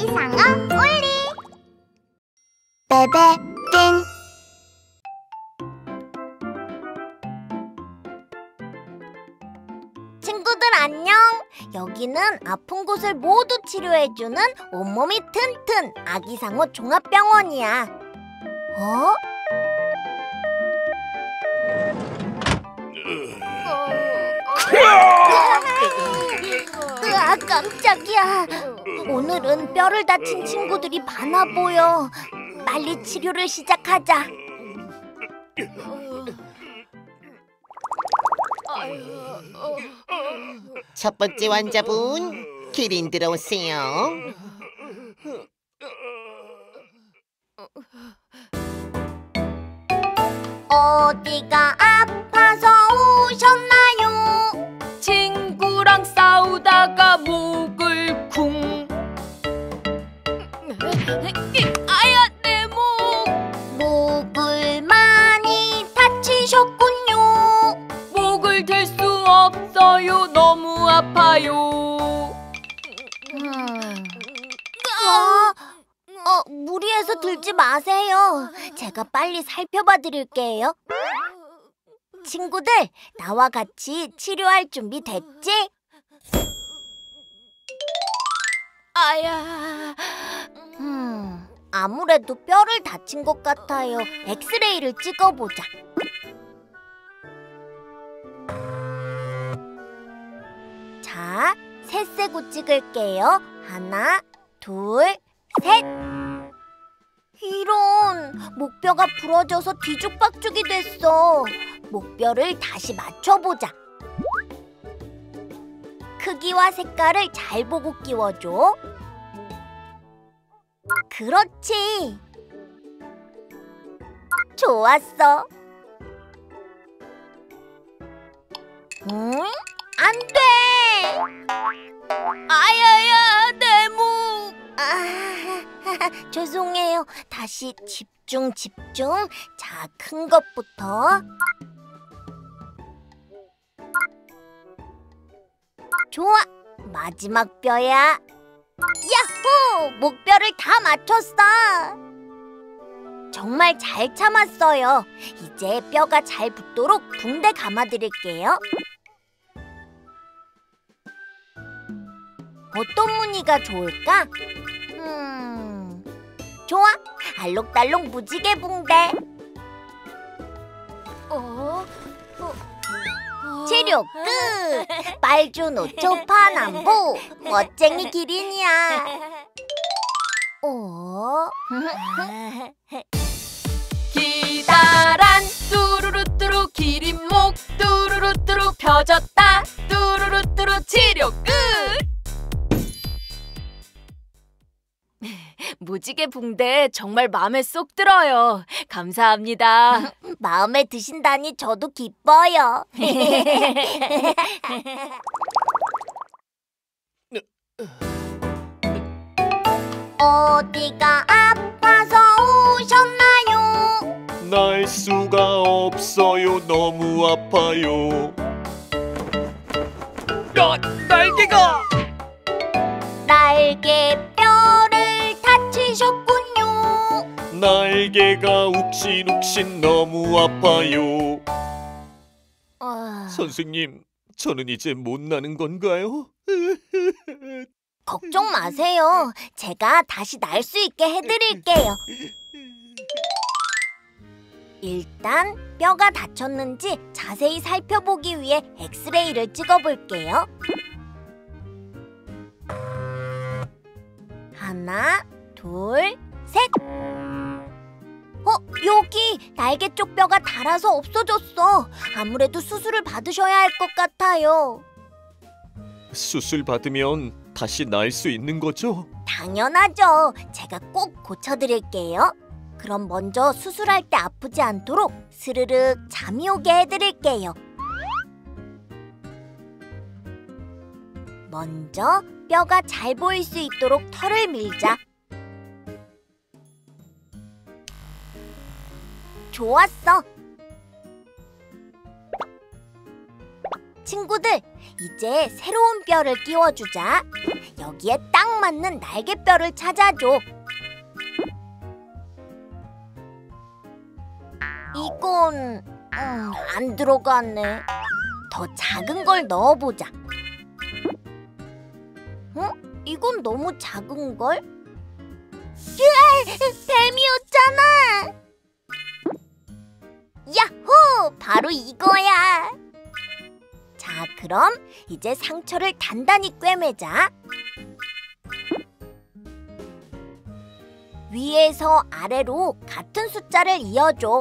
아기상어 올리 베베 띵 친구들 안녕! 여기는 아픈 곳을 모두 치료해주는 온몸이 튼튼 아기상어 종합병원이야. 어? 으아, 깜짝이야. 오늘은 뼈를 다친 친구들이 많아 보여. 빨리 치료를 시작하자. 첫 번째 환자분, 기린 들어오세요. 어디가 아파서 오셨나요? 친구랑 싸우다가 목을 쿵. 아야, 내 목. 목을 많이 다치셨군요. 목을 들 수 없어요. 너무 아파요. 무리해서 들지 마세요. 제가 빨리 살펴봐 드릴게요. 친구들, 나와 같이 치료할 준비 됐지? 아야. 아무래도 뼈를 다친 것 같아요. 엑스레이를 찍어보자. 자, 셋 세고 찍을게요. 하나, 둘, 셋. 이런, 목뼈가 부러져서 뒤죽박죽이 됐어. 목뼈를 다시 맞춰보자. 크기와 색깔을 잘 보고 끼워줘. 그렇지. 좋았어. 안 돼. 아야야, 내 목. 죄송해요. 다시 집중. 자, 큰 것부터. 좋아. 마지막 뼈야. 야호! 목뼈를 다 맞췄어. 정말 잘 참았어요. 이제 뼈가 잘 붙도록 붕대 감아드릴게요. 어떤 무늬가 좋을까? 좋아! 알록달록 무지개 붕대. 치료 끝! 빨주노 초파남보 멋쟁이 기린이야. 기다란 뚜루루뚜루 기린목 뚜루루뚜루 펴졌다 뚜루루뚜루 치료 끝! 무지개 붕대 정말 마음에 쏙 들어요. 감사합니다. 마음에 드신다니 저도 기뻐요. 어디가 아파서 오셨나요? 날 수가 없어요. 너무 아파요. 날개가! 날개뼈를 다치셨군요. 날개가 욱신욱신 너무 아파요. 선생님, 저는 이제 못 나는 건가요? 걱정 마세요. 제가 다시 날 수 있게 해드릴게요. 일단 뼈가 다쳤는지 자세히 살펴보기 위해 엑스레이를 찍어볼게요. 하나, 둘, 셋. 여기 날개 쪽 뼈가 닳아서 없어졌어. 아무래도 수술을 받으셔야 할 것 같아요. 수술 받으면 다시 날 수 있는 거죠? 당연하죠. 제가 꼭 고쳐드릴게요. 그럼 먼저 수술할 때 아프지 않도록 스르륵 잠이 오게 해드릴게요. 먼저 뼈가 잘 보일 수 있도록 털을 밀자. 좋았어. 친구들, 이제 새로운 뼈를 끼워주자. 여기에 딱 맞는 날개뼈를 찾아줘. 이건 안 들어가네. 더 작은 걸 넣어보자. 이건 너무 작은걸? 뱀이었잖아. 야호! 바로 이거야. 자, 그럼 이제 상처를 단단히 꿰매자. 위에서 아래로 같은 숫자를 이어줘.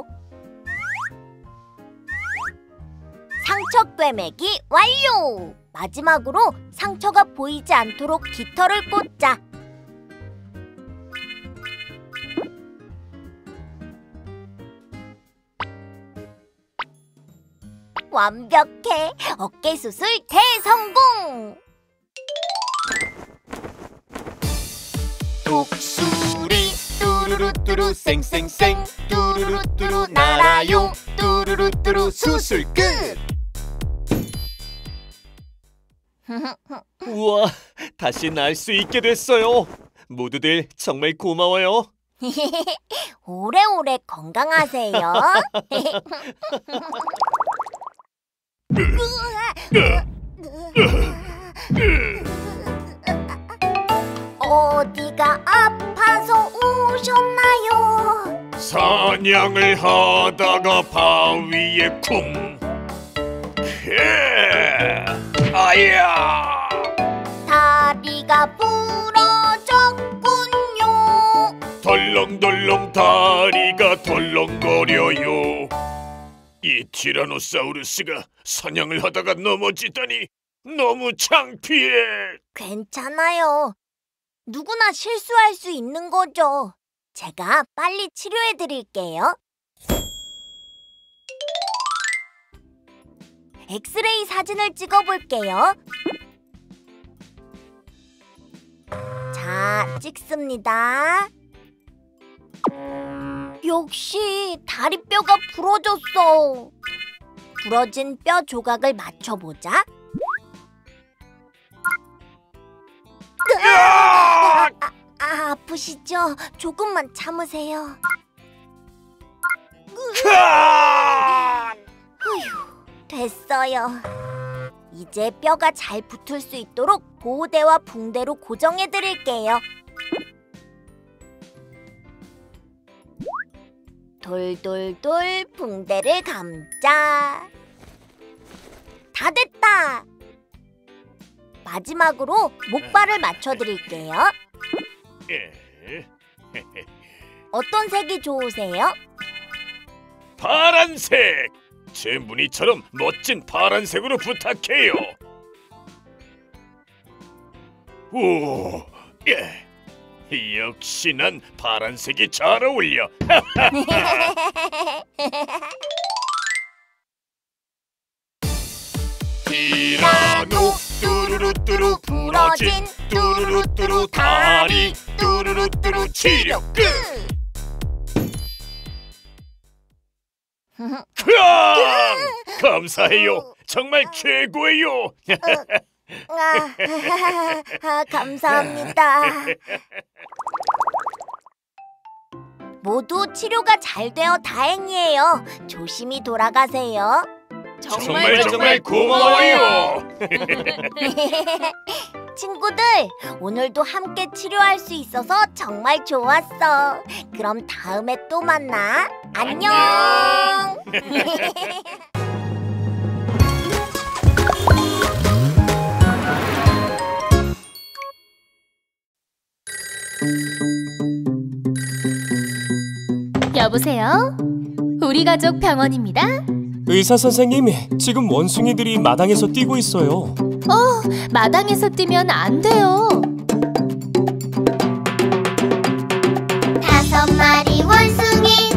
상처 꿰매기 완료! 마지막으로 상처가 보이지 않도록 깃털을 꽂자. 완벽해! 어깨 수술 대성공! 독수리 뚜루루뚜루 쌩쌩쌩 뚜루루뚜루 날아요 뚜루루뚜루 수술 끝! 우와, 다시 날 수 있게 됐어요. 모두들 정말 고마워요. 오래오래 건강하세요. 어디가 아파서 오셨나요? 사냥을 하다가 바위에 쿵. 아야! 다리가 부러졌군요. 덜렁덜렁 다리가 덜렁거려요. 이 티라노사우루스가 사냥을 하다가 넘어지다니 너무 창피해. 괜찮아요. 누구나 실수할 수 있는 거죠. 제가 빨리 치료해 드릴게요. 엑스레이 사진을 찍어 볼게요. 자, 찍습니다. 역시 다리뼈가 부러졌어. 부러진 뼈 조각을 맞춰보자. 아프시죠? 조금만 참으세요. 휴, 됐어요. 이제 뼈가 잘 붙을 수 있도록 보호대와 붕대로 고정해 드릴게요. 돌돌돌 붕대를 감자. 다 됐다. 마지막으로 목발을 맞춰 드릴게요. 어떤 색이 좋으세요? 파란색! 제 무늬처럼 멋진 파란색으로 부탁해요. 오, 역시 난 파란색이 잘 어울려. 티라노 뚜루루뚜루 부러진 뚜루루뚜루 다리 뚜루루뚜루 치료 끝! 감사해요. 정말 최고예요. 감사합니다. 모두 치료가 잘 되어 다행이에요. 조심히 돌아가세요. 정말 고마워요. 친구들, 오늘도 함께 치료할 수 있어서 정말 좋았어. 그럼 다음에 또 만나. 안녕. 여보세요? 우리 가족 병원입니다. 의사 선생님, 지금 원숭이들이 마당에서 뛰고 있어요. 마당에서 뛰면 안 돼요. 5마리 원숭이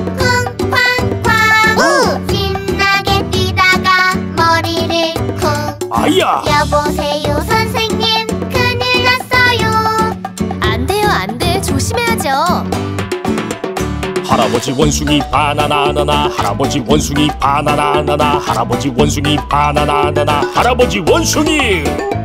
쿵쾅쾅 신나게 뛰다가 머리를 쿵. 아야! 여보세요 선생님, 큰일 났어요. 안 돼요, 안 돼. 조심해야죠. 할아버지 원숭이 바나나나나 할아버지 원숭이 바나나나나 할아버지 원숭이 바나나나나 할아버지 원숭이.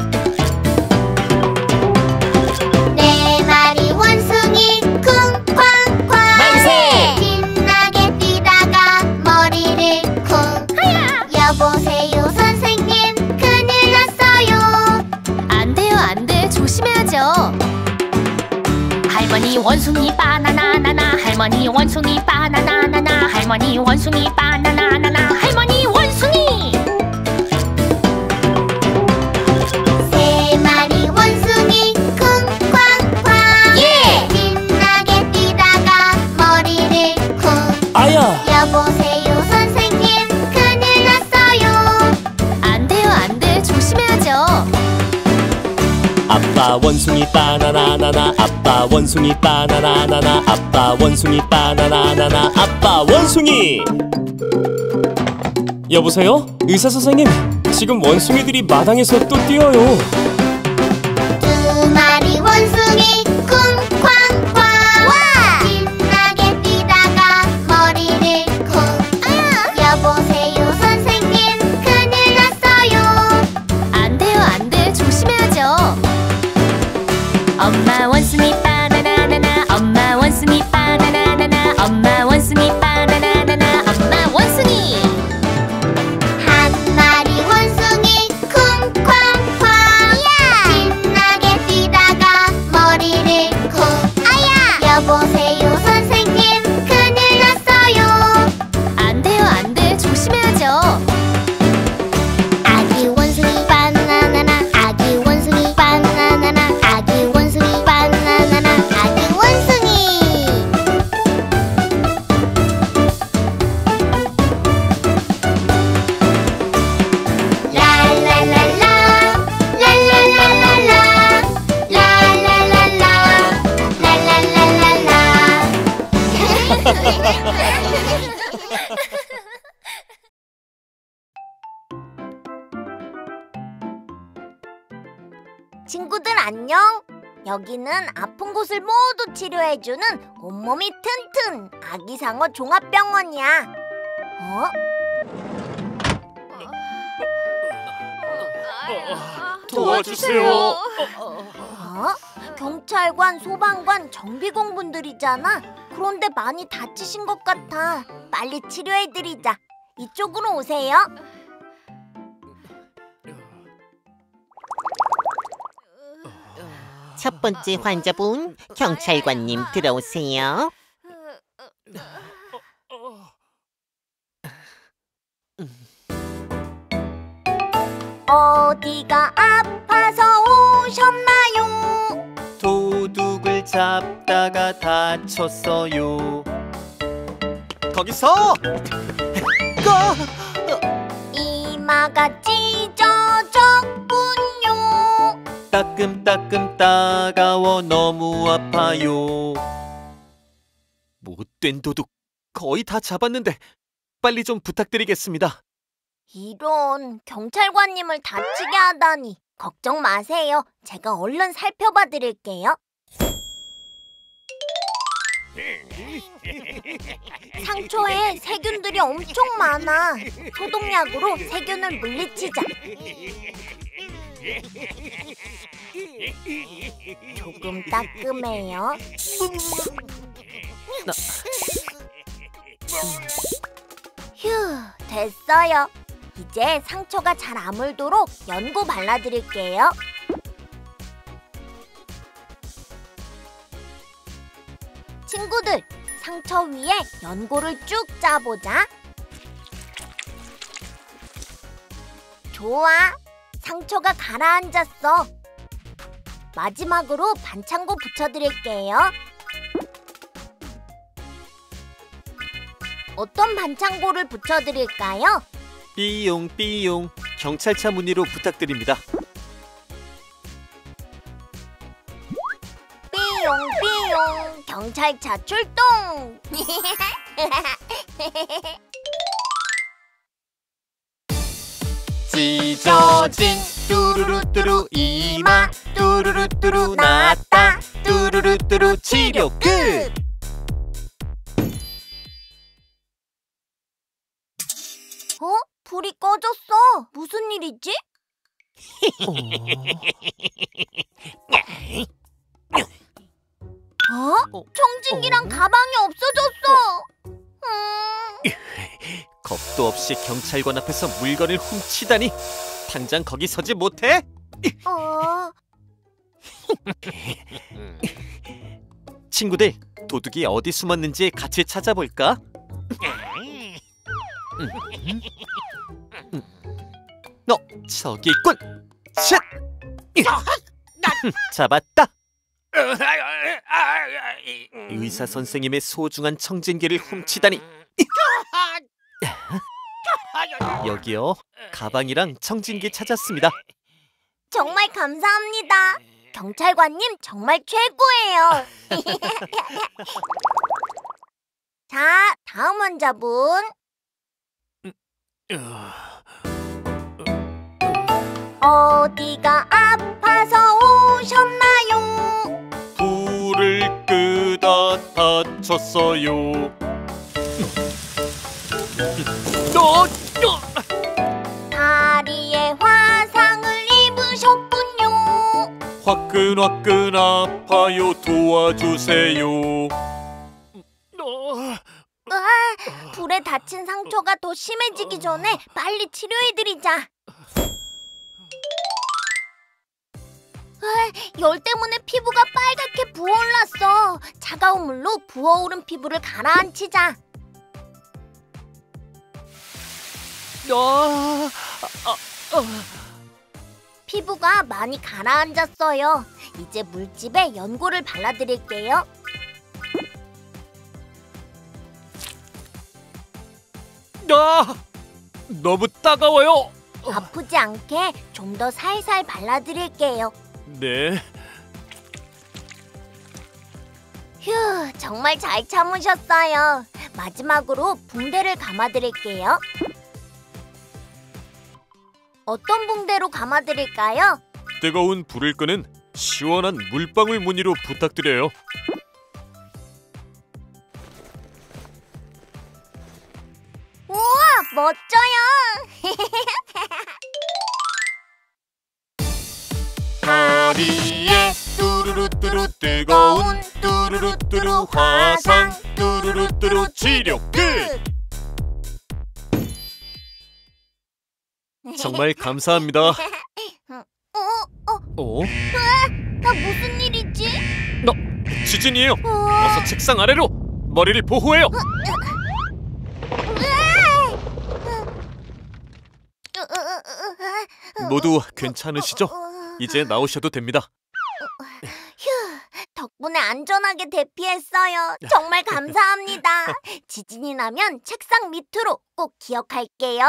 네 마리 원숭이 쿵쾅쾅 만세! 신나게 뛰다가 머리를 쿵. 여보세요 선생님, 큰일 났어요. 안 돼요, 안 돼. 조심해야죠. 할머니 원숭이 바나나나나 할머니 원숭이 바나나나나 할머니 원숭이 바나나나나 할머니 원숭이. 세 마리 원숭이 쿵쾅쾅 신나게 뛰다가 머리를 쿵. 아야! 여보세요 선생님, 큰일 났어요. 안 돼요, 안 돼. 조심해야죠. 아빠 원숭이 바나나나나 아빠 원숭이 바나나나나 아빠 원숭이 바나나나나 아빠 원숭이. 여보세요? 의사 선생님, 지금 원숭이들이 마당에서 또 뛰어요. 두 마리 원숭이 쿵쾅쾅 신나게 뛰다가 머리를 쿵. 여보세요 선생님, 큰일 났어요. 안 돼요, 안 돼. 조심해야죠. 엄마 원숭이 바나나나나 엄마 원숭이 바나나나나 엄마 원숭이 바나나나나 엄마 원숭이. 한 마리 원숭이 쿵쾅쾅 신나게 뛰다가 머리를 쿵. 여보세요 선생님, 큰일 났어요. 안 돼요, 안 돼. 조심해야죠. 아기 원숭이 바나나나 아기 원숭이 바나나나 아기 원숭이 바나나나 아기 원숭이. 라라라라 라라라라라 라라라라 라라라라라. 친구들 안녕. 여기는 아픈 곳을 모두 치료해주는 온몸이 튼튼 아기상어 종합병원이야. 어? 도와주세요. 어? 경찰관, 소방관, 정비공분들이잖아. 그런데 많이 다치신 것 같아. 빨리 치료해드리자. 이쪽으로 오세요. 첫 번째 환자분 경찰관님 들어오세요. 어디가 아파서 오셨나요? 도둑을 잡다가 다쳤어요. 거기서! 이마가 찢어졌군요. 따끔따끔 따가워 너무 아파요. 못된 도둑 거의 다 잡았는데 빨리 좀 부탁드리겠습니다. 이런, 경찰관님을 다치게 하다니. 걱정 마세요. 제가 얼른 살펴봐 드릴게요. 상처에 세균들이 엄청 많아. 소독약으로 세균을 물리치자. 조금 따끔해요. 휴, 됐어요. 이제 상처가 잘 아물도록 연고 발라드릴게요. 친구들, 상처 위에 연고를 쭉 짜보자. 좋아, 상처가 가라앉았어. 마지막으로 반창고 붙여드릴게요. 어떤 반창고를 붙여드릴까요? 삐용 경찰차 무늬로 부탁드립니다. 삐용 경찰차 출동! 찢어진 뚜루루뚜루 이마 뚜루루뚜루 나았다 뚜루루뚜루 치료 끝! 불이 꺼졌어. 무슨 일이지? 청진기랑 가방이 없어졌어. 겁도 없이 경찰관 앞에서 물건을 훔치다니. 당장 거기 서지 못해? 친구들, 도둑이 어디 숨었는지 같이 찾아볼까? 저기 있군. 샷! 잡았다. 의사 선생님의 소중한 청진기를 훔치다니. 여기요. 가방이랑 청진기 찾았습니다. 정말 감사합니다. 경찰관님 정말 최고예요. 자, 다음 환자분. 어디가 아파서 오셨나요? 불을 끄다 다쳤어요. 다리에 화상을 입으셨군요. 화끈화끈 아파요. 도와주세요. 불에 다친 상처가 더 심해지기 전에 빨리 치료해드리자. 열 때문에 피부가 빨갛게 부어올랐어. 차가운 물로 부어오른 피부를 가라앉히자. 피부가 많이 가라앉았어요. 이제 물집에 연고를 발라드릴게요. 너무 따가워요. 아프지 않게 좀 더 살살 발라드릴게요. 네. 휴, 정말 잘 참으셨어요. 마지막으로 붕대를 감아드릴게요. 어떤 붕대로 감아드릴까요? 뜨거운 불을 끄는 시원한 물방울 무늬로 부탁드려요. 우와, 멋져요. 다리에 뚜루루뚜루 뜨거운 뚜루루뚜루 화상 뚜루루뚜루 치료 끝! 정말 감사합니다. 나 무슨 일이지? 지진이에요. 어서 책상 아래로 머리를 보호해요. 모두 괜찮으시죠? 이제 나오셔도 됩니다. 휴, 덕분에 안전하게 대피했어요. 정말 감사합니다. 지진이 나면 책상 밑으로 꼭 기억할게요.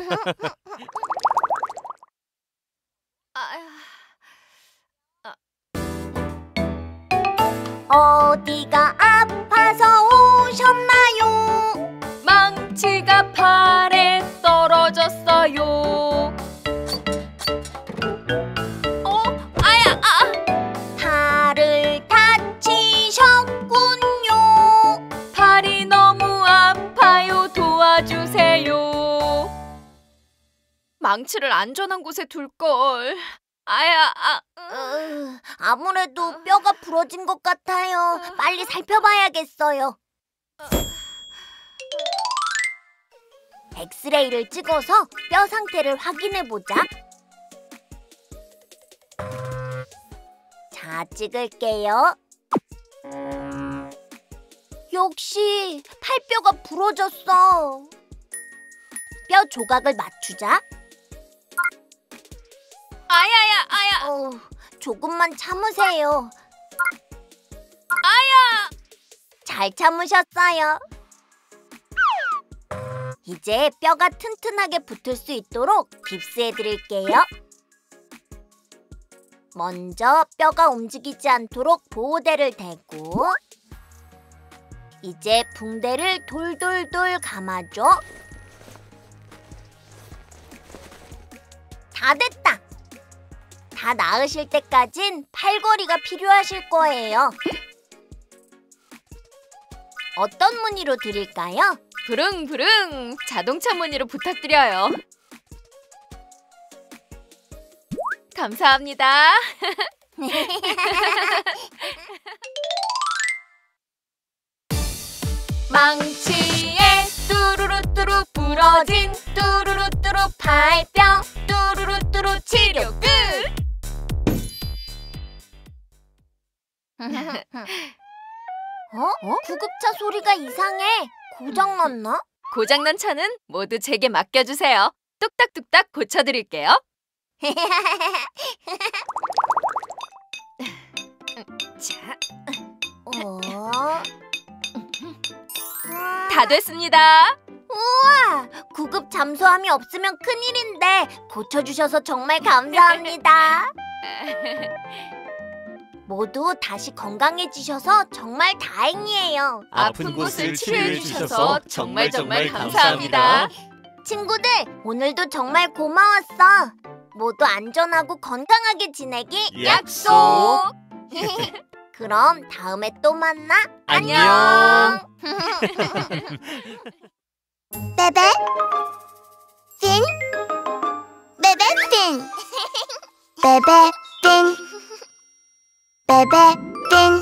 어디가 아파서 오셨나요? 망치가 팔에 떨어졌어요. 팔을 다치셨군요. 팔이 너무 아파요. 도와주세요. 망치를 안전한 곳에 둘걸. 아무래도 뼈가 부러진 것 같아요. 빨리 살펴봐야겠어요. 엑스레이를 찍어서 뼈 상태를 확인해보자. 자, 찍을게요. 역시 팔뼈가 부러졌어. 뼈 조각을 맞추자. 조금만 참으세요. 잘 참으셨어요. 이제 뼈가 튼튼하게 붙을 수 있도록 깁스해드릴게요. 먼저 뼈가 움직이지 않도록 보호대를 대고, 이제 붕대를 돌돌돌 감아줘. 다 됐다. 다 나으실 때까진 팔걸이가 필요하실 거예요. 어떤 무늬로 드릴까요? 부릉부릉 자동차 무늬로 부탁드려요. 감사합니다. 망치에 뚜루루뚜루 부러진 뚜루루뚜루 발병 뚜루루뚜루 치료 끝. 구급차 소리가 이상해. 고장났나? 고장난 차는 모두 제게 맡겨주세요. 뚝딱뚝딱 고쳐드릴게요. 자, 다 됐습니다. 우와! 구급 잠수함이 없으면 큰일인데 고쳐주셔서 정말 감사합니다. 모두 다시 건강해지셔서 정말 다행이에요. 아픈 곳을 치료해 주셔서 정말 감사합니다. 친구들, 오늘도 정말 고마웠어. 모두 안전하고 건강하게 지내기 약속! 그럼 다음에 또 만나. 안녕. 베베 핀 베베 핀 베베 핀 베베 핀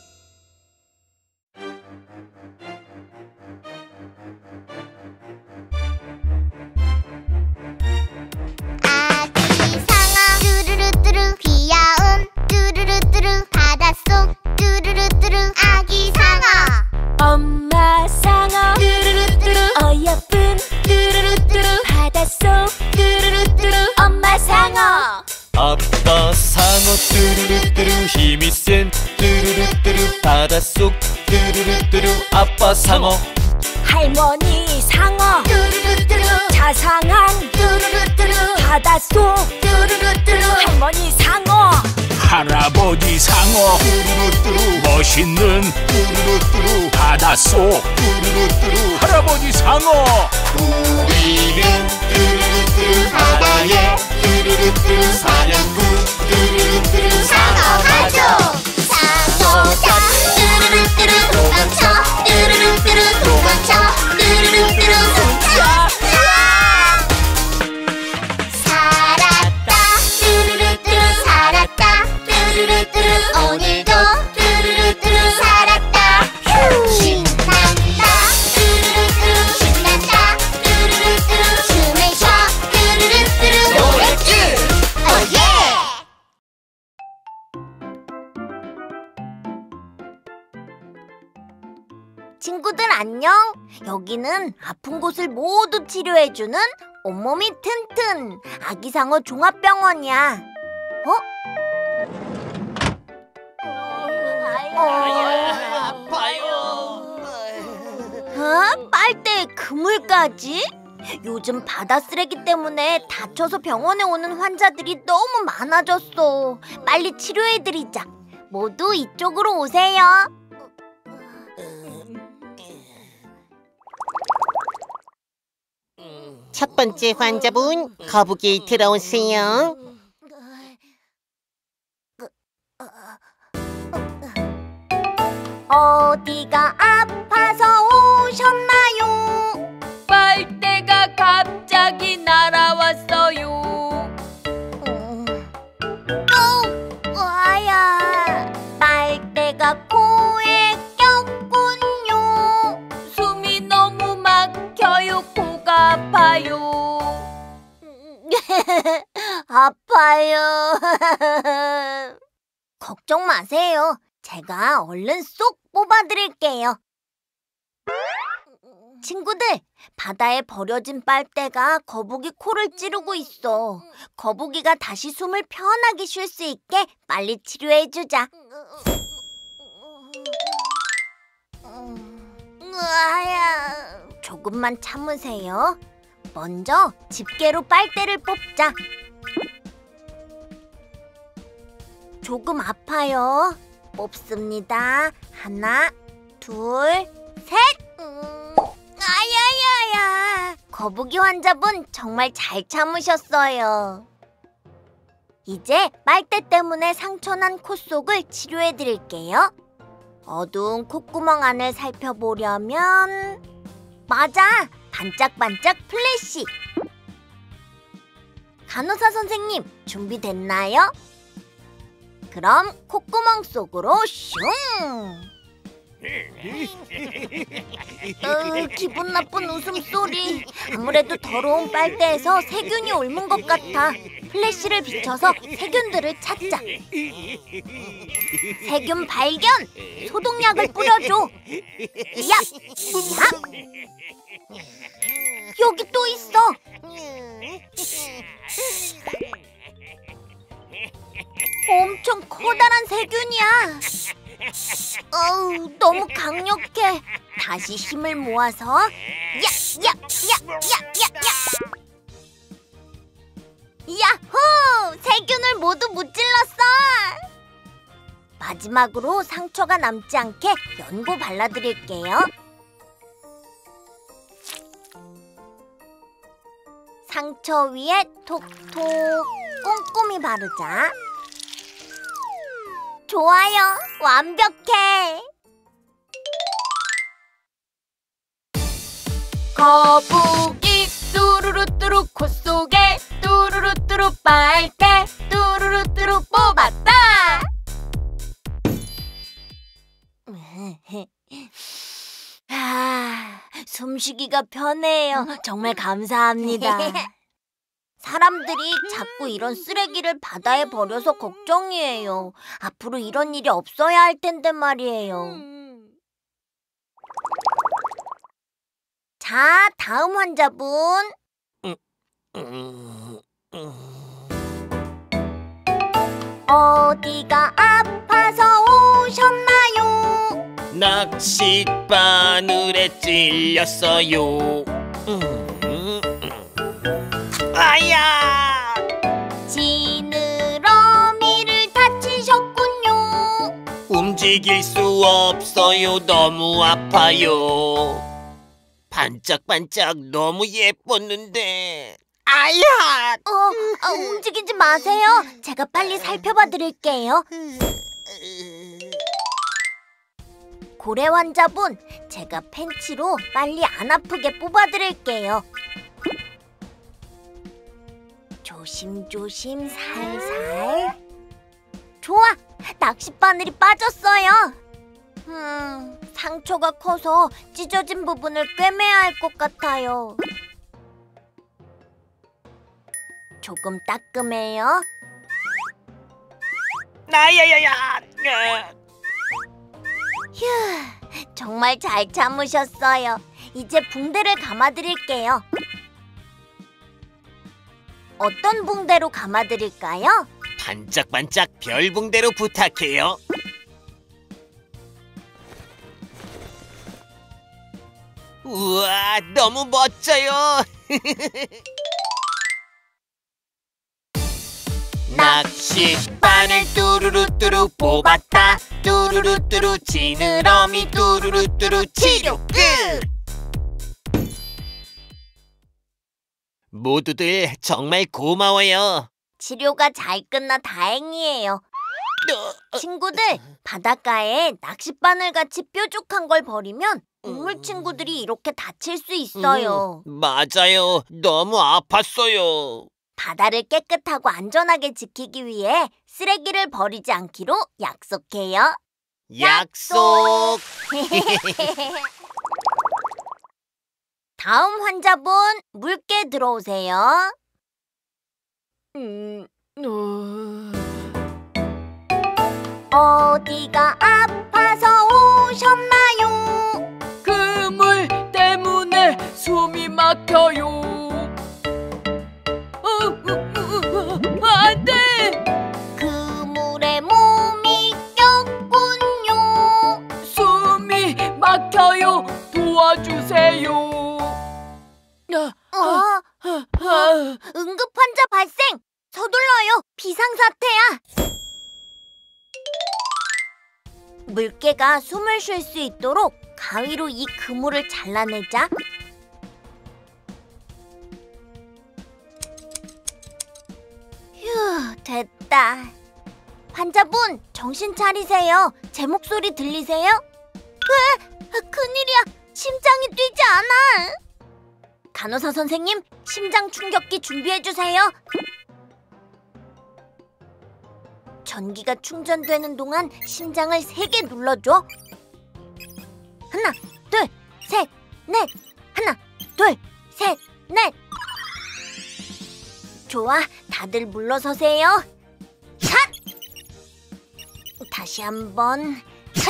아기 상어 뚜루루뚜루 귀여운 뚜루루뚜루 바닷속 뚜루루뚜루 아기 상어 엄마 상어 뚜루루뚜루 어여쁜 뚜루루뚜루 바닷속 뚜루루뚜루 엄마 상어 아빠 상어 뚜루루뚜루 힘이 센 뚜루루뚜루 바닷속 뚜루루뚜루 아빠 상어 할머니 상어 뚜루루뚜루 자상한 뚜루루뚜루 바닷속 뚜루루뚜루 할머니 상어 할아버지 상어 뚜루루뚜루 멋있는 뚜루루뚜루 바닷속 뚜루루뚜루 할아버지 상어 우리는 뚜루루뚜루 바다에 뚜루루뚜루 사냥꾼 뚜루루뚜루 상어 가족 상어다 뚜루루뚜루 도망쳐 뚜루루뚜루 도망쳐 뚜루루뚜루 도망쳐 살았다 뚜루루뚜루 살았다 뚜루루뚜루 오늘도 뚜루루뚜루 살았다 신난다 뚜루루뚜루 신난다 뚜루루뚜루 춤을 춰 뚜루루뚜루 노래길 오예 친구들 안녕. 여기는 아픈 곳을 모두 치료해주는 온몸이 튼튼 아기상어 종합병원이야. 빨대에 그물까지? 요즘 바다 쓰레기 때문에 다쳐서 병원에 오는 환자들이 너무 많아졌어. 빨리 치료해드리자. 모두 이쪽으로 오세요. 첫 번째 환자분, 거북이 들어오세요. 어디가 아파서 오셨나요? 빨대가 갑자기 날아왔어요. 와야, 빨대가 코에 꼈군요. 숨이 너무 막혀요. 코가 아파요. 아파요. 걱정 마세요. 제가 얼른 쏙 뽑아드릴게요. 친구들, 바다에 버려진 빨대가 거북이 코를 찌르고 있어. 거북이가 다시 숨을 편하게 쉴 수 있게 빨리 치료해주자. 으아야, 조금만 참으세요. 먼저 집게로 빨대를 뽑자. 조금 아파요. 뽑습니다. 하나, 둘, 셋! 아야야야! 거북이 환자분 정말 잘 참으셨어요. 이제 빨대 때문에 상처난 코 속을 치료해드릴게요. 어두운 콧구멍 안을 살펴보려면 맞아! 반짝반짝 플래시! 간호사 선생님, 준비됐나요? 그럼 콧구멍 속으로 슝! 기분 나쁜 웃음소리. 아무래도 더러운 빨대에서 세균이 옮은 것 같아. 플래시를 비춰서 세균들을 찾자. 세균 발견! 소독약을 뿌려줘. 야! 여기 또 있어. 엄청 커다란 세균이야. 너무 강력해. 다시 힘을 모아서 야호! 세균을 모두 무찔렀어. 마지막으로 상처가 남지 않게 연고 발라드릴게요. 상처 위에 톡톡 꼼꼼히 바르자. 좋아요. 완벽해. 거북이 뚜루루뚜루 코 속에 뚜루루뚜루 빨대 뚜루루뚜루 뽑았다. 숨쉬기가 편해요. 정말 감사합니다. 사람들이 자꾸 이런 쓰레기를 바다에 버려서 걱정이에요. 앞으로 이런 일이 없어야 할 텐데 말이에요. 자, 다음 환자분. 어디가 아파서 오셨나요? 낚싯바늘에 찔렸어요. 아야! 지느러미를 다치셨군요. 움직일 수 없어요. 너무 아파요. 반짝반짝 너무 예뻤는데. 아야! 움직이지 마세요. 제가 빨리 살펴봐 드릴게요. 고래 환자분, 제가 펜치로 빨리 안 아프게 뽑아 드릴게요. 조심조심 살살. 좋아! 낚싯바늘이 빠졌어요. 상처가 커서 찢어진 부분을 꿰매야 할 것 같아요. 조금 따끔해요. 나야야야! 휴, 정말 잘 참으셨어요. 이제 붕대를 감아드릴게요. 어떤 붕대로 감아드릴까요? 반짝반짝 별붕대로 부탁해요. 우와, 너무 멋져요. 낚싯바늘 뚜루루뚜루 뽑았다. 뚜루루뚜루 지느러미 뚜루루뚜루 치료 끝. 모두들 정말 고마워요. 치료가 잘 끝나 다행이에요. 친구들, 바닷가에 낚싯바늘같이 뾰족한 걸 버리면 동물 친구들이 이렇게 다칠 수 있어요. 맞아요. 너무 아팠어요. 바다를 깨끗하고 안전하게 지키기 위해 쓰레기를 버리지 않기로 약속해요. 약속. 다음 환자분, 물개 들어오세요. 어디가 아파서 오셨나요? 그물 때문에 숨이 막혀요. 안 돼! 그물에 몸이 꼈군요. 숨이 막혀요. 도와주세요. 응급 환자 발생! 서둘러요. 비상사태야. 물개가 숨을 쉴 수 있도록 가위로 이 그물을 잘라내자. 휴, 됐다. 환자분, 정신 차리세요. 제 목소리 들리세요? 큰일이야. 심장이 뛰지 않아. 간호사 선생님, 심장 충격기 준비해주세요. 전기가 충전되는 동안 심장을 3개 눌러줘. 하나, 둘, 셋, 넷. 하나, 둘, 셋, 넷. 좋아, 다들 물러서세요. 샷! 다시 한번 샷!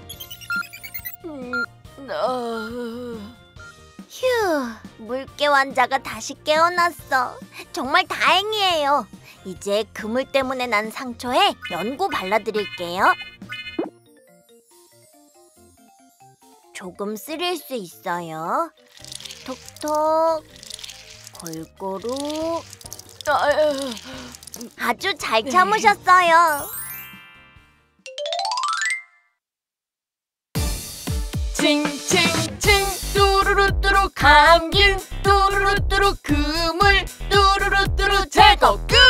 휴, 물개 환자가 다시 깨어났어. 정말 다행이에요. 이제 그물 때문에 난 상처에 연고 발라드릴게요. 조금 쓰릴 수 있어요. 톡톡, 골고루. 아주 잘 참으셨어요. 칭칭칭 뚜루루뚜루 감긴 뚜루루뚜루 그물 뚜루루뚜루 제거 끝!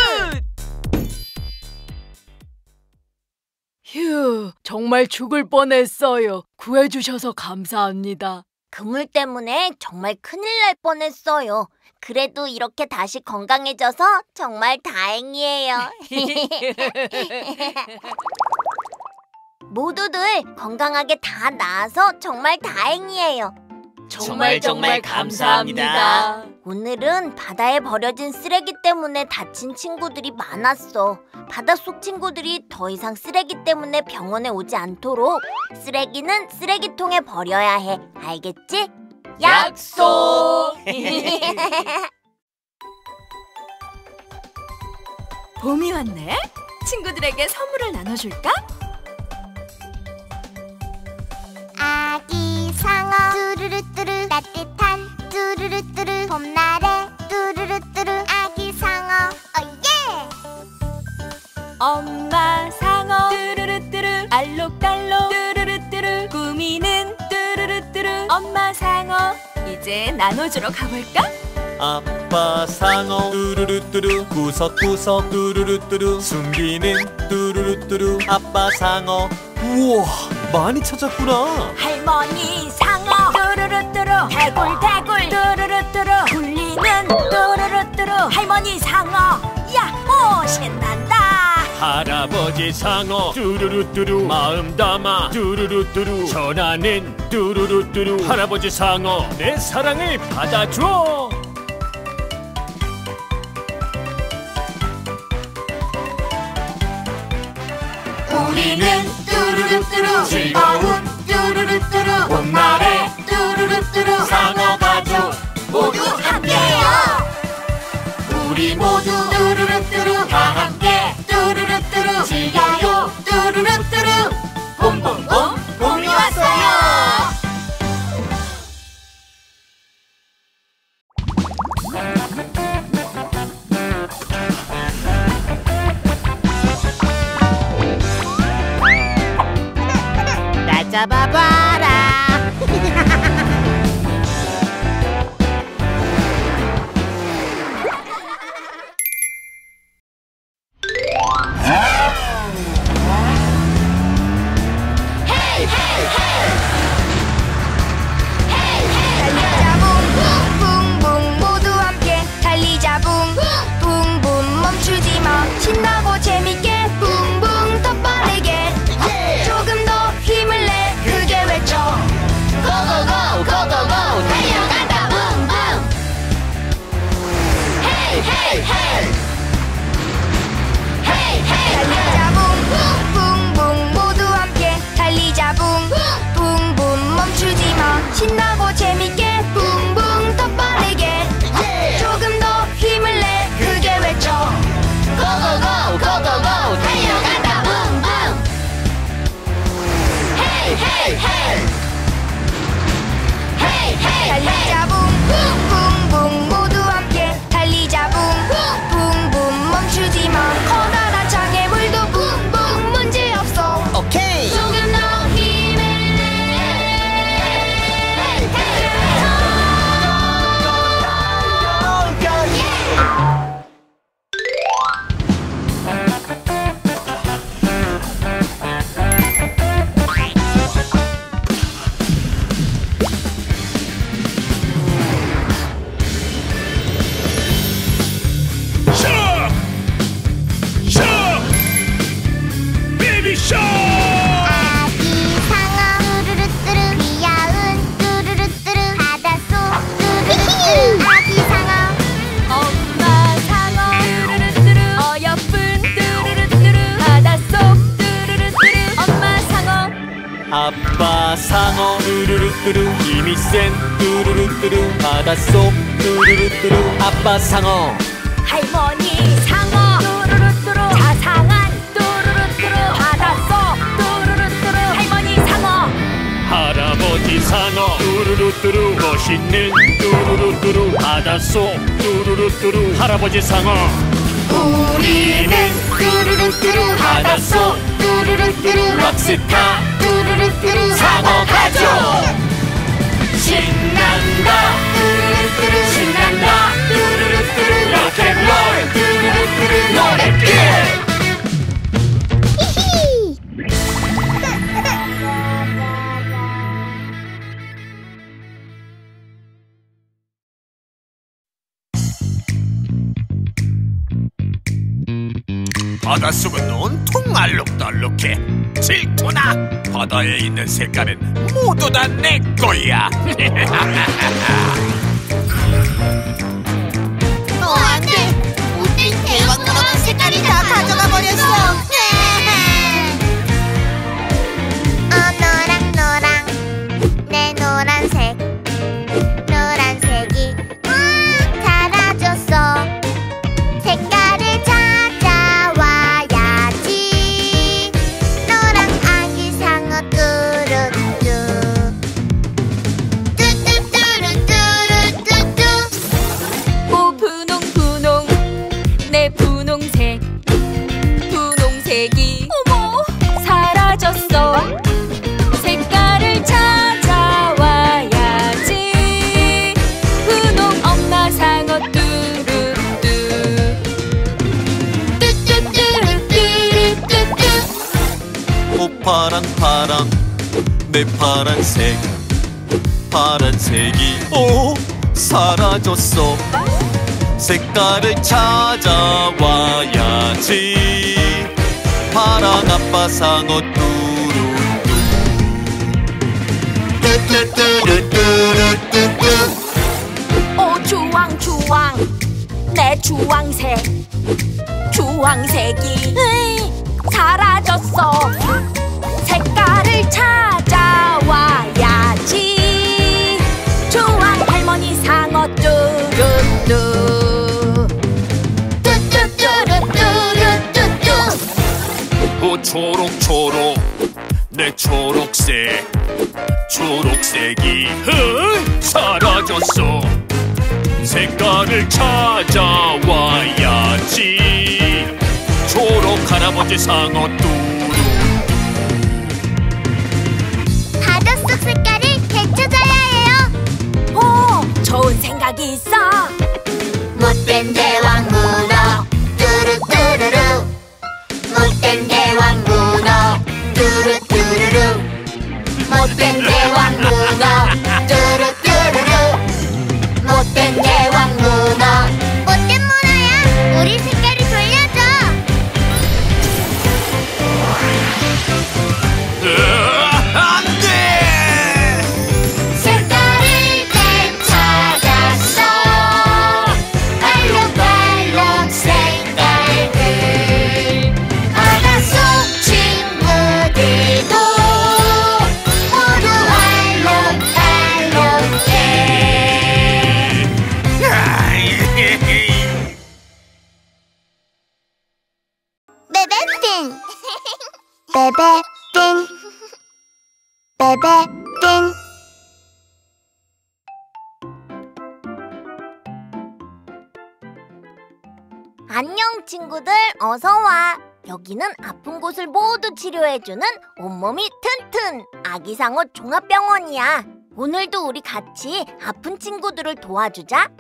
휴, 정말 죽을 뻔했어요. 구해주셔서 감사합니다. 그물 때문에 정말 큰일 날 뻔했어요. 그래도 이렇게 다시 건강해져서 정말 다행이에요. 모두들 건강하게 다 나아서 정말 다행이에요. 정말 감사합니다. 오늘은 바다에 버려진 쓰레기 때문에 다친 친구들이 많았어. 바닷속 친구들이 더 이상 쓰레기 때문에 병원에 오지 않도록 쓰레기는 쓰레기통에 버려야 해. 알겠지? 약속! 봄이 왔네? 친구들에게 선물을 나눠줄까? 아기 상어 뚜루루뚜루 따뜻한 뚜루루뚜루 봄날에 뚜루루뚜루 아기 상어 오예! 엄마 상어 뚜루루뚜루 알록달록 뚜루루뚜루 꾸미는 뚜루루뚜루 엄마 상어 이제 나눠주러 가볼까? 아빠 상어 뚜루루뚜루 구석구석 뚜루루뚜루 숨기는 뚜루루뚜루 아빠 상어. 우와, 많이 찾았구나. 할머니 상어 뚜루루뚜루 대굴대굴 뚜루루뚜루 굴리는 뚜루루뚜루 할머니 상어 야호 신난다. 할아버지 상어 뚜루루뚜루 마음 담아 뚜루루뚜루 전하는 뚜루루뚜루 할아버지 상어 내 사랑을 받아줘. 우리는 뚜루루뚜루 즐거운 뚜루루뚜루 봄날에 뚜루루뚜루 상어 가족 모두 함께해요. 우리 모두 뚜루루뚜루 다 함께 뚜루루뚜루 즐겨요. 뚜루루뚜루 봄봄봄 봄이 왔어요. 나 잡아봐라. 달리자 붕붕붕 모두 함께 달리자 붕붕붕 멈추지 마 신나고 재밌게 붕붕 더 빠르게 조금 더 힘을 내 크게 외쳐 고고고 아빠 상어 뚜루루뚜루 힘이 센 뚜루루뚜루 바닷속 뚜루루뚜루 아빠 상어 할머니 상어 뚜루루뚜루 자상한 뚜루루뚜루 바닷속 뚜루루뚜루 할머니 상어 할아버지 상어 뚜루루뚜루 멋있는 뚜루루뚜루 바닷속 뚜루루뚜루 할아버지 상어 우리는 뚜루루뚜루 바닷속 뚜루루뚜루 락스타 뚜루루뚜루 상어 가족 신난다 뚜루루뚜루 신난다 뚜루루뚜루 로켓롤 뚜루루뚜루 노래길 바닷속은 온통 알록달록해. 질투나. 바다에 있는 색깔은 모두 다 내 거야. 안돼 못된 대왕 노란 색깔이 다 가져가 버렸어. 노랑 내 노란색 노란색이 사라졌어. 색깔을 찾아와야지. 노랑 아기 상어 뚜루뚜 뚜뚜뚜루뚜루뚜뚜. 오 분홍 내 분홍색 분홍색이 어머 사라졌어. 색깔을 찾아와야지. 분홍 엄마 상어 뚜루뚜 뚜뚜뚜루뚜루뚜뚜. 오 파랑 내 파란색 파란색이 사라졌어. 색깔을 찾아와야지. 파랑 아빠 상어 뚜루뚜 뚜뚜뚜루뚜루뚜뚜. 오 주황 내 주황색이 사라졌어. 색깔을 찾아와야지. 주황 할머니 상어 뚜루뚜 뚜뚜뚜루뚜루뚜뚜. 오 초록 내 초록색이 사라졌어. 색깔을 찾아와야지. 초록 할아버지 상어 뚜루 바닷속 색깔을 되찾아야 해요. 오 좋은 생각이 있어. 못된 대왕 문어 뚜루뚜루루. 못된 대왕 문어 뚜루뚜루루. 못된 대왕 문어 뚜루뚜루루. 못된 대왕 문어. 못된 문어야 우리 색깔을 돌려줘. 안돼. 색깔을 되찾았어. 알록달록 색깔들. 바닷속 친구들도 모두 알록달록해. 베베띵 베베띵. 안녕 친구들, 어서와. 여기는 아픈 곳을 모두 치료해주는 온몸이 튼튼 아기상어 종합병원이야. 오늘도 우리 같이 아픈 친구들을 도와주자.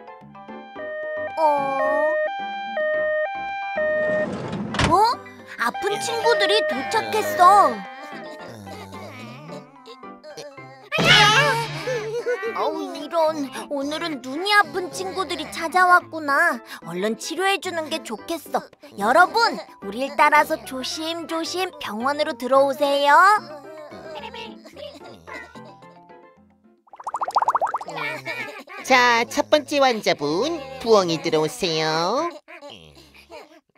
아픈 친구들이 도착했어. 이런, 오늘은 눈이 아픈 친구들이 찾아왔구나. 얼른 치료해주는 게 좋겠어. 여러분, 우릴 따라서 조심조심 병원으로 들어오세요. 자, 첫 번째 환자분 부엉이 들어오세요.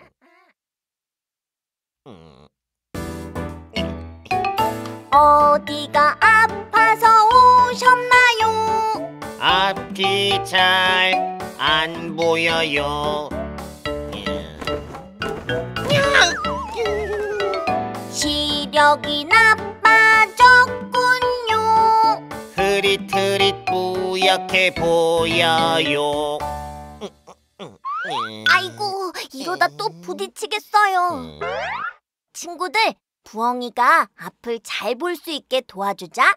어디 어디가 아파서 오셨나요? 앞이 잘 안 보여요. 시력이 나빠졌군요. 흐릿흐릿 뿌옇게 보여요. 아이고, 이러다 또 부딪히겠어요. 친구들, 부엉이가 앞을 잘 볼 수 있게 도와주자.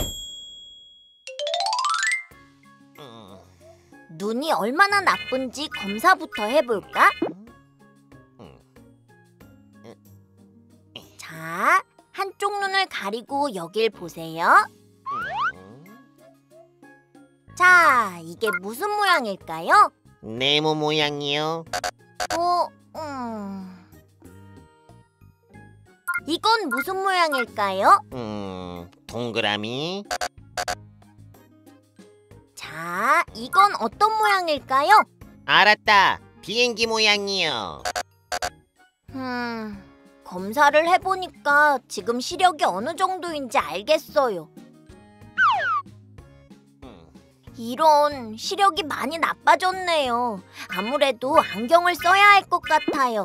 눈이 얼마나 나쁜지 검사부터 해볼까? 자, 한쪽 눈을 가리고 여길 보세요. 자, 이게 무슨 모양일까요? 네모 모양이요. 이건 무슨 모양일까요? 동그라미. 자, 이건 어떤 모양일까요? 알았다. 비행기 모양이요. 검사를 해보니까 지금 시력이 어느 정도인지 알겠어요. 이런, 시력이 많이 나빠졌네요. 아무래도 안경을 써야 할 것 같아요.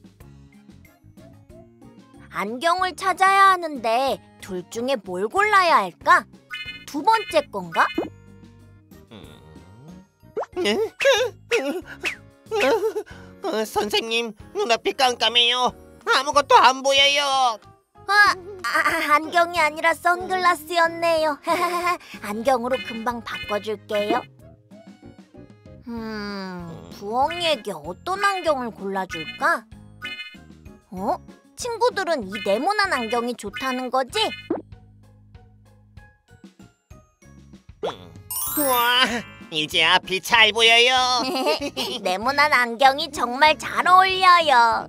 안경을 찾아야 하는데 둘 중에 뭘 골라야 할까? 두 번째 건가? 선생님, 눈앞이 깜깜해요. 아무것도 안 보여요. 안경이 아니라 선글라스였네요. 안경으로 금방 바꿔줄게요. 부엉이에게 어떤 안경을 골라줄까? 친구들은 이 네모난 안경이 좋다는 거지? 우와, 이제 앞이 잘 보여요. 네모난 안경이 정말 잘 어울려요.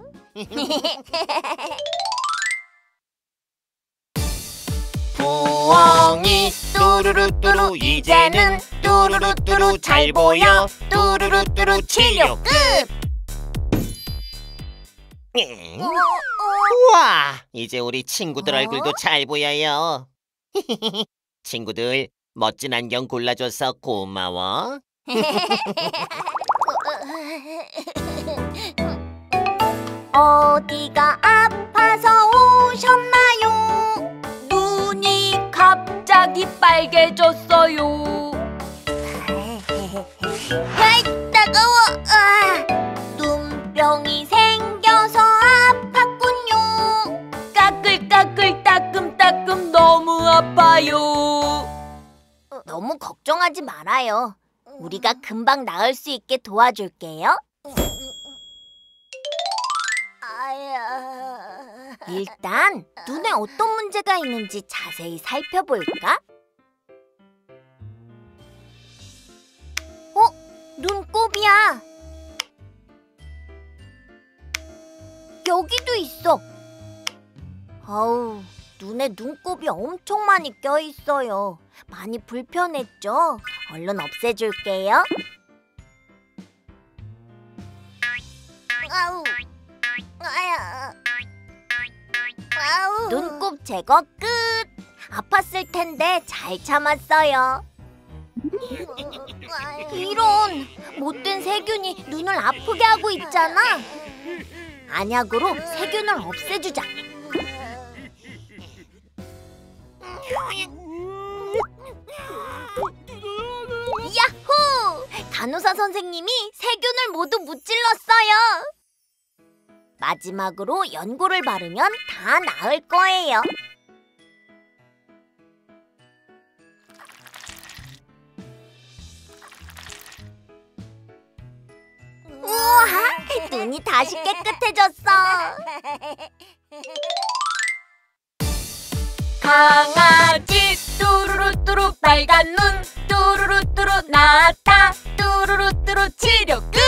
부엉이 뚜루루뚜루 이제는 뚜루루뚜루 잘 보여. 뚜루루뚜루 치료 끝. 우와, 이제 우리 친구들 얼굴도 잘 보여요. 친구들, 멋진 안경 골라줘서 고마워. 어디가 아파서 오셨나요? 눈이 갑자기 빨개졌어요. 아이, 따가워. 눈병이 생겨서 아팠군요. 까끌까끌 따끔따끔 너무 아파요. 너무 걱정하지 말아요. 우리가 금방 나을 수 있게 도와줄게요. 일단 눈에 어떤 문제가 있는지 자세히 살펴볼까? 눈곱이야. 여기도 있어. 아우, 눈에 눈곱이 엄청 많이 껴있어요. 많이 불편했죠? 얼른 없애줄게요. 아우, 눈곱 제거 끝! 아팠을 텐데 잘 참았어요. 이런, 못된 세균이 눈을 아프게 하고 있잖아. 안약으로 세균을 없애주자. 야호! 간호사 선생님이 세균을 모두 무찔렀어요. 마지막으로 연고를 바르면 다 나을 거예요. 우와! 눈이 다시 깨끗해졌어. 강아지 뚜루루뚜루 빨간 눈 뚜루루뚜루 나았다. 뚜루루뚜루 치료 끝.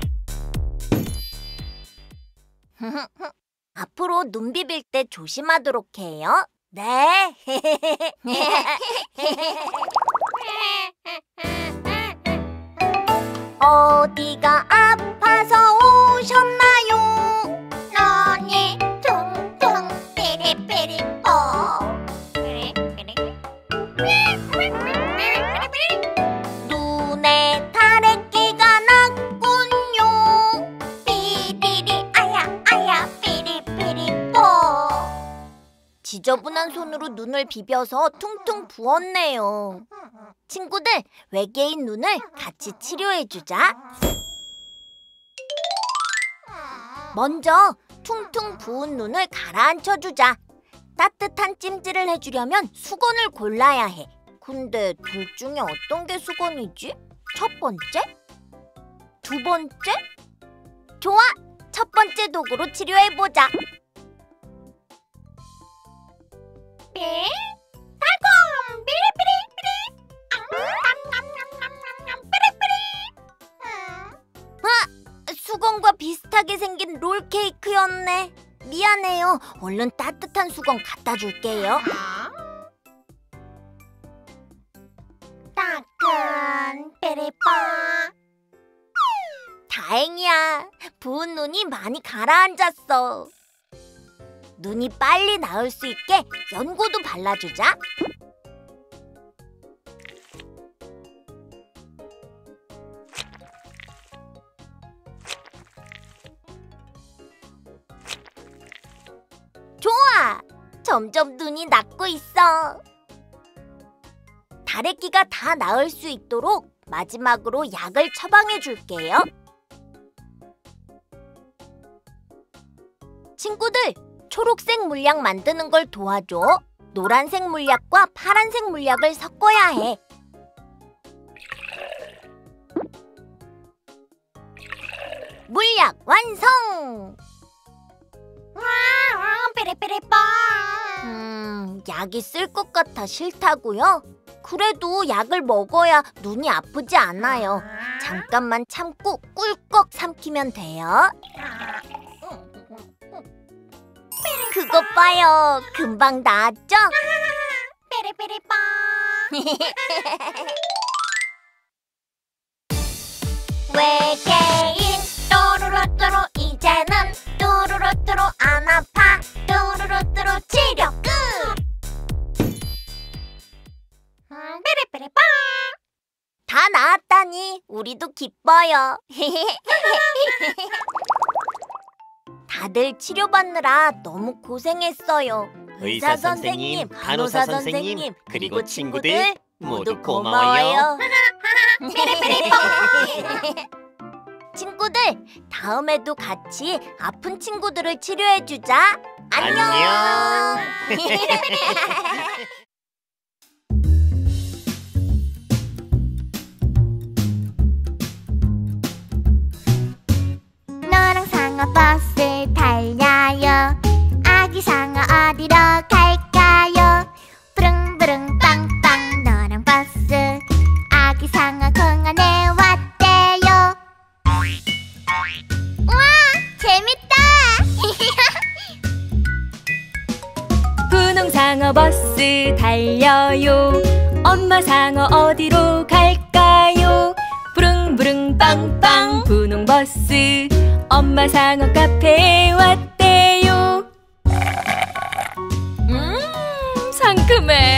앞으로 눈 비빌 때 조심하도록 해요. 네. 어디가 아파서 오셨나요? 눈이 퉁퉁 삐리삐리 뽀. 따끈한 손으로 눈을 비벼서 퉁퉁 부었네요. 친구들, 외계인 눈을 같이 치료해주자. 먼저 퉁퉁 부은 눈을 가라앉혀주자. 따뜻한 찜질을 해주려면 수건을 골라야 해. 근데 둘 중에 어떤 게 수건이지? 첫 번째? 두 번째? 좋아! 첫 번째 도구로 치료해보자. 삐! 달콤! 삐리삐리삐리! 삐리삐리! 수건과 비슷하게 생긴 롤케이크였네. 미안해요. 얼른 따뜻한 수건 갖다 줄게요. 따끈 삐리빠. 다행이야. 부은 눈이 많이 가라앉았어. 눈이 빨리 나을 수 있게 연고도 발라주자. 좋아! 점점 눈이 낫고 있어. 다래끼가 다 나을 수 있도록 마지막으로 약을 처방해 줄게요. 친구들, 초록색 물약 만드는 걸 도와줘. 노란색 물약과 파란색 물약을 섞어야 해. 물약 완성! 삐리삐리빠. 약이 쓸 것 같아 싫다고요? 그래도 약을 먹어야 눈이 아프지 않아요. 잠깐만 참고 꿀꺽 삼키면 돼요. 그것 봐요. 금방 나았죠? 삐리삐리빠. 외계인 또루루뚜루 이제는 또루루뚜루 안 아파. 또루루뚜루 치료 끝. 삐리삐리빠. 다 나았다니 우리도 기뻐요. 다들 치료받느라 너무 고생했어요. 의사 선생님, 간호사 선생님, 그리고 친구들 모두 고마워요. 친구들, 다음에도 같이 아픈 친구들을 치료해주자. 안녕. 너랑 상어 버스 달려요. 아기 상어 어디로 갈까요? 부릉부릉 빵빵 너랑 버스. 아기 상어 공원에 왔대요. 우와, 재밌다. 분홍상어 버스 달려요. 엄마 상어 어디로 갈까요? 부릉부릉 빵빵 분홍버스. 엄마 상어 카페에 왔대요. 상큼해.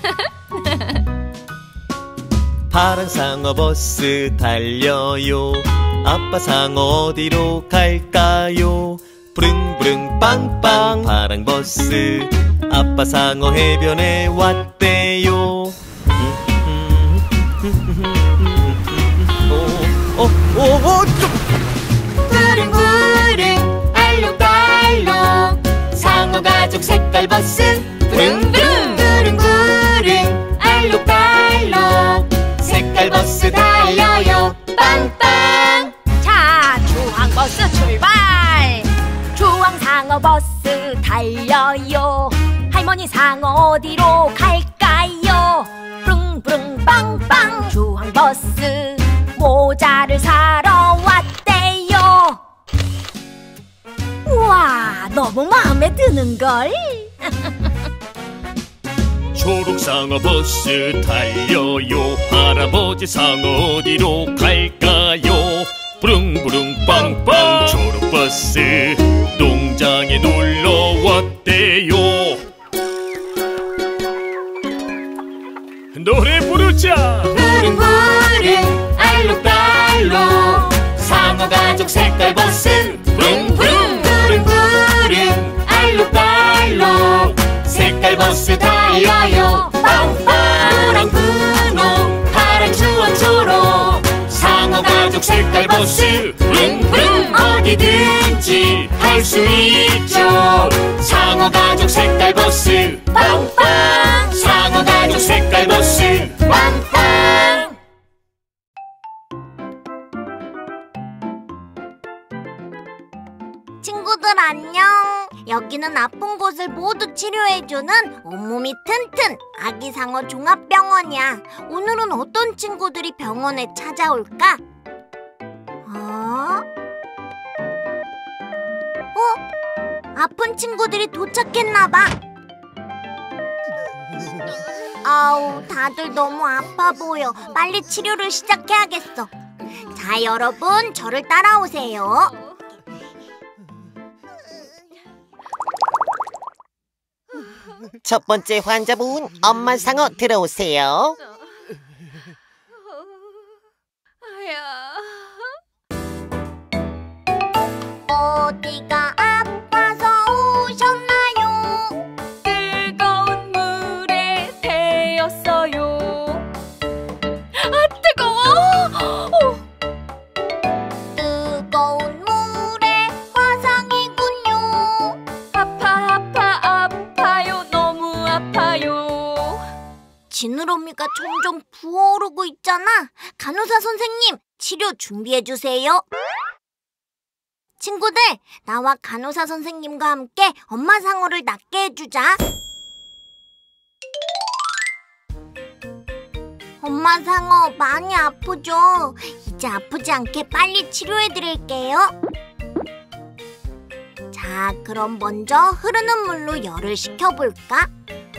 파란 상어 버스 달려요. 아빠 상어 어디로 갈까요? 부릉부릉 빵빵 파랑 버스. 아빠 상어 해변에 왔대요. 부릉부릉 알록달록 상어 가족 색깔 버스. 부릉부릉 부릉부릉 알록달록 색깔 버스 달려요. 빵빵. 자, 주황버스 출발! 주황상어 버스 달려요. 할머니 상어 어디로 갈까요? 부릉부릉 빵빵 주황버스. 모자를 사러 왔대요. 우와, 너무 마음에 드는걸? 초록상어 버스 달려요. 할아버지 상어 어디로 갈까요? 부릉부릉 빵빵 초록버스. 농장에 놀러 왔대요. 노래 부르자. 부릉부릉 알록달록 상어 가족 색깔 버스. 부릉부릉 부릉부릉 알록달록 색깔 버스 달려요 빵빵 노랑 분홍 파란 주황 초록 상어 가죽 색깔 버스 붕붕 어디든지 할 수 있죠 상어 가죽 색깔 버스 빵빵 상어 가죽 색깔 버스 빵빵 친구들 안녕. 여기는 아픈 곳을 모두 치료해주는 온몸이 튼튼 아기상어 종합병원이야. 오늘은 어떤 친구들이 병원에 찾아올까? 아픈 친구들이 도착했나봐. 아우, 다들 너무 아파 보여. 빨리 치료를 시작해야겠어. 자, 여러분, 저를 따라오세요. 첫 번째 환자분 엄마 상어 들어오세요. 어디가 아파서 오셨나요? 뜨거운 물에 데였어요. 아, 뜨거워! 뜨거운 물에 화상이군요. 아파요. 너무 아파요. 지느러미가 점점 부어오르고 있잖아. 간호사 선생님, 치료 준비해주세요. 친구들, 나와 간호사 선생님과 함께 엄마 상어를 낫게 해주자. 엄마 상어 많이 아프죠? 이제 아프지 않게 빨리 치료해드릴게요. 자, 그럼 먼저 흐르는 물로 열을 식혀볼까?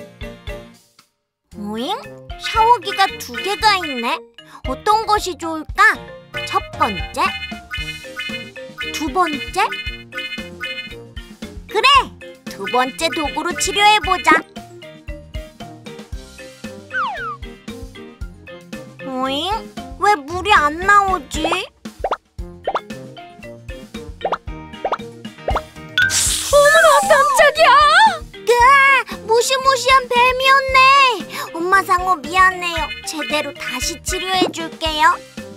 오잉? 샤워기가 2개가 있네. 어떤 것이 좋을까? 첫 번째? 2번째? 그래! 2번째 도구로 치료해보자. 오잉? 왜 물이 안 나오지? 어머나, 깜짝이야! 무시무시한 뱀이었네. 엄마 상어 미안해요. 제대로 다시 치료해줄게요.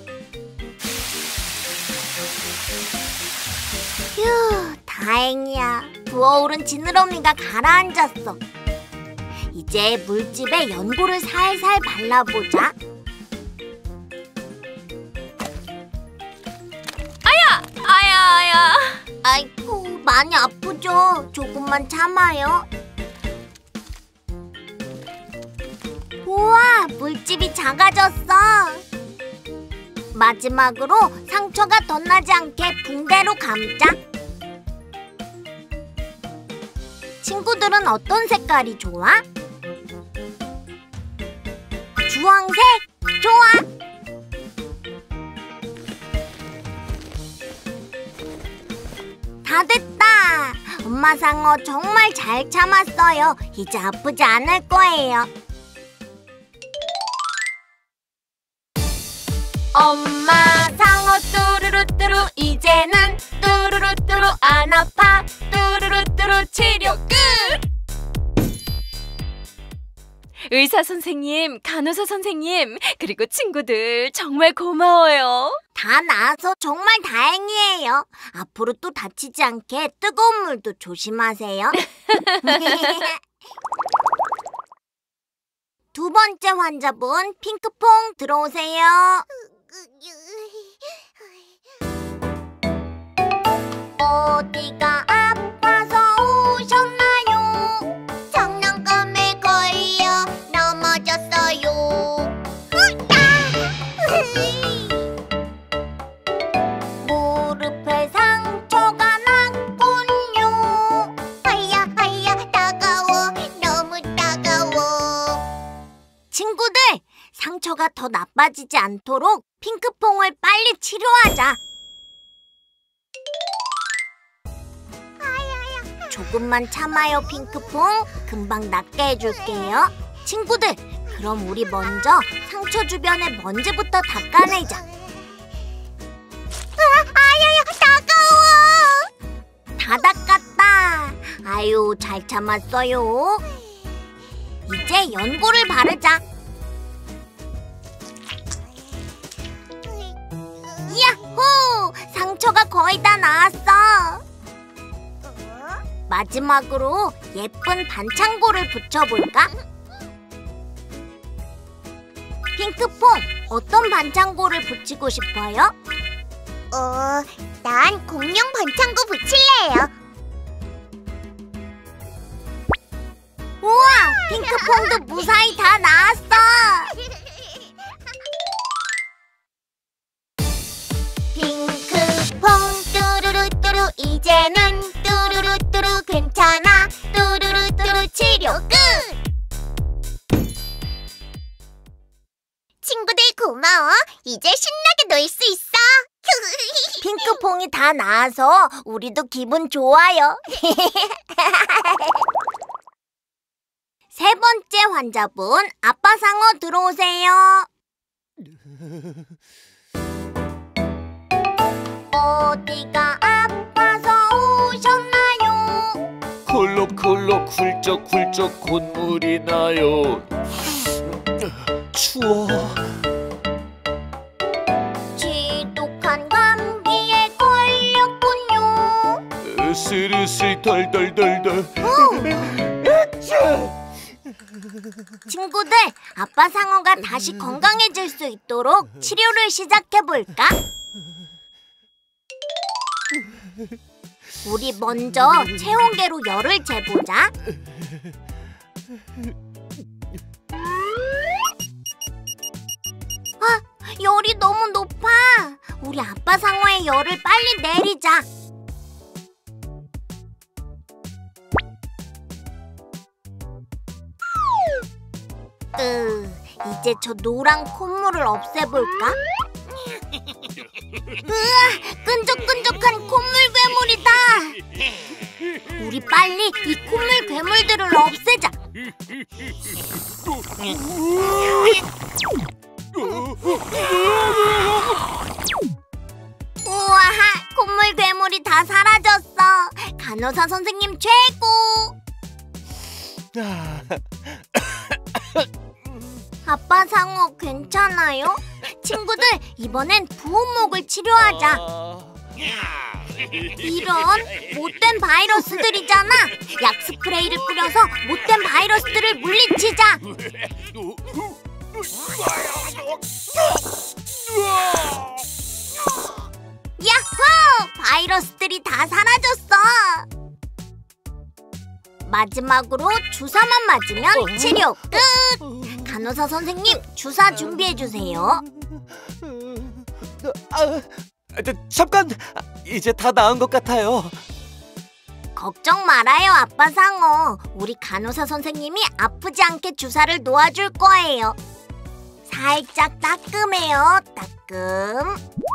휴, 다행이야. 부어오른 지느러미가 가라앉았어. 이제 물집에 연고를 살살 발라보자. 아야. 아이고, 많이 아프죠? 조금만 참아요. 우와, 물집이 작아졌어. 마지막으로 상처가 더 나지 않게 붕대로 감자. 친구들은 어떤 색깔이 좋아? 주황색? 좋아! 다 됐다! 엄마 상어 정말 잘 참았어요. 이제 아프지 않을 거예요. 엄마 상어 뚜루루뚜루 이제는 뚜루루뚜루 안 아파 뚜루루뚜루 치료 끝! 의사 선생님, 간호사 선생님, 그리고 친구들 정말 고마워요. 다 나아서 정말 다행이에요. 앞으로 또 다치지 않게 뜨거운 물도 조심하세요. 2번째 환자분 핑크퐁 들어오세요. 어디가 아파서 오셨나요? 장난감에 걸려 넘어졌어요. 무릎에 상처가 났군요. 하야 따가워, 너무 따가워. 친구들, 상처가 더 나빠지지 않도록 핑크퐁을 빨리 치료하자. 조금만 참아요, 핑크퐁. 금방 낫게 해줄게요. 친구들, 그럼 우리 먼저 상처 주변의 먼지부터 닦아내자. 아야야, 따가워. 다 닦았다. 아유, 잘 참았어요. 이제 연고를 바르자. 야호! 상처가 거의 다 나았어. 마지막으로 예쁜 반창고를 붙여볼까? 핑크퐁, 어떤 반창고를 붙이고 싶어요? 난 공룡 반창고 붙일래요. 우와! 핑크퐁도 무사히 다 나았어! 핑크퐁 뚜루루뚜루 이제는 뚜루루뚜루 괜찮아 뚜루루뚜루 치료 끝! 친구들 고마워. 이제 신나게 놀 수 있어. 핑크퐁이 다 나아서 우리도 기분 좋아요. 세 번째 환자분, 아빠 상어 들어오세요. 어디가 아파서 오셨나요? 콜록콜록 훌쩍훌쩍 콧물이 나요. 추워. 지독한 감기에 걸렸군요. 으슬으슬 덜덜덜덜. 친구들, 아빠 상어가 다시 건강해질 수 있도록 치료를 시작해볼까? 우리 먼저 체온계로 열을 재보자. 아, 열이 너무 높아. 우리 아빠 상어의 열을 빨리 내리자. 이제 저 노란 콧물을 없애볼까? 으아, 끈적끈적한 콧물 괴물이다. 우리 빨리 이 콧물 괴물들을 없애자. 우와, 콧물 괴물이 다 사라졌어. 간호사 선생님 최고. 아빠 상어 괜찮아요? 친구들, 이번엔 부온목을 치료하자. 이런 못된 바이러스들이잖아. 약 스프레이를 뿌려서 못된 바이러스들을 물리치자. 야호! 바이러스들이 다 사라졌어. 마지막으로 주사만 맞으면 치료 끝! 간호사 선생님, 주사 준비해주세요. 잠깐! 이제 다 나은 것 같아요. 걱정 말아요, 아빠 상어. 우리 간호사 선생님이 아프지 않게 주사를 놓아줄 거예요. 살짝 따끔해요, 따끔.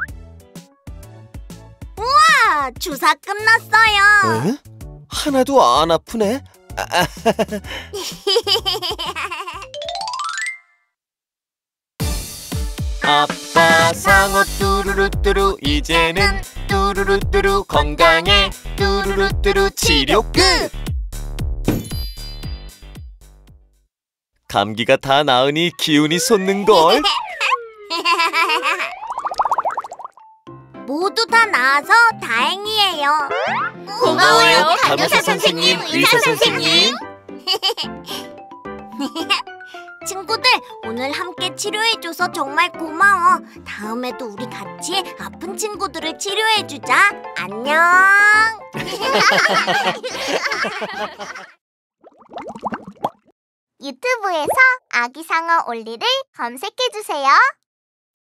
우와! 주사 끝났어요. 에? 하나도 안 아프네? 아빠 상어 뚜루루뚜루 이제는 뚜루루뚜루 건강해 뚜루루뚜루 치료 끝! 감기가 다 나으니 기운이 솟는걸. 모두 다 나아서 다행이에요. 고마워요, 간호사 선생님, 의사 선생님. 친구들, 오늘 함께 치료해줘서 정말 고마워. 다음에도 우리 같이 아픈 친구들을 치료해주자. 안녕. 유튜브에서 아기상어 올리를 검색해주세요.